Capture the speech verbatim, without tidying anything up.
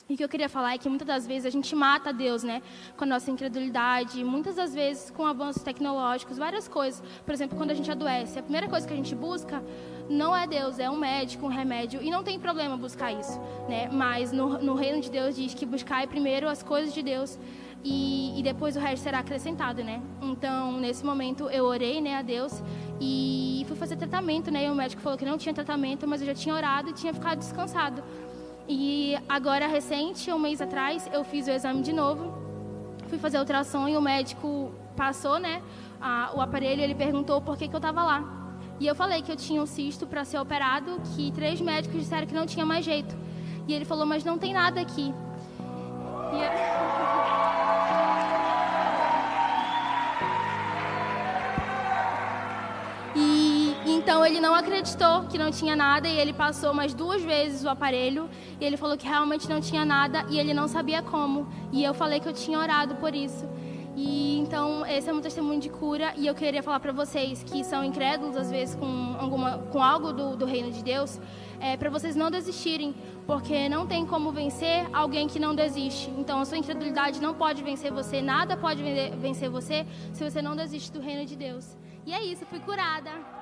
E o que eu queria falar é que muitas das vezes a gente mata Deus, né? Com a nossa incredulidade, muitas das vezes com avanços tecnológicos, várias coisas. Por exemplo, quando a gente adoece, a primeira coisa que a gente busca não é Deus, é um médico, um remédio. E não tem problema buscar isso, né? Mas no, no reino de Deus diz que buscar primeiro as coisas de Deus e, e depois o resto será acrescentado, né? Então, nesse momento, eu orei, né, a Deus e fui fazer tratamento, né? E o médico falou que não tinha tratamento, mas eu já tinha orado e tinha ficado descansado. E agora, recente, um mês atrás, eu fiz o exame de novo, fui fazer a ultrassom e o médico passou, né, a, o aparelho, ele perguntou por que que eu estava lá. E eu falei que eu tinha um cisto para ser operado, que três médicos disseram que não tinha mais jeito. E ele falou, mas não tem nada aqui. E eu... E então ele não acreditou que não tinha nada e ele passou mais duas vezes o aparelho e ele falou que realmente não tinha nada e ele não sabia como. E eu falei que eu tinha orado por isso. E então esse é um testemunho de cura e eu queria falar para vocês que são incrédulos às vezes com, alguma, com algo do, do reino de Deus, é, para vocês não desistirem, porque não tem como vencer alguém que não desiste. Então a sua incredulidade não pode vencer você, nada pode vencer você se você não desiste do reino de Deus. E é isso, fui curada.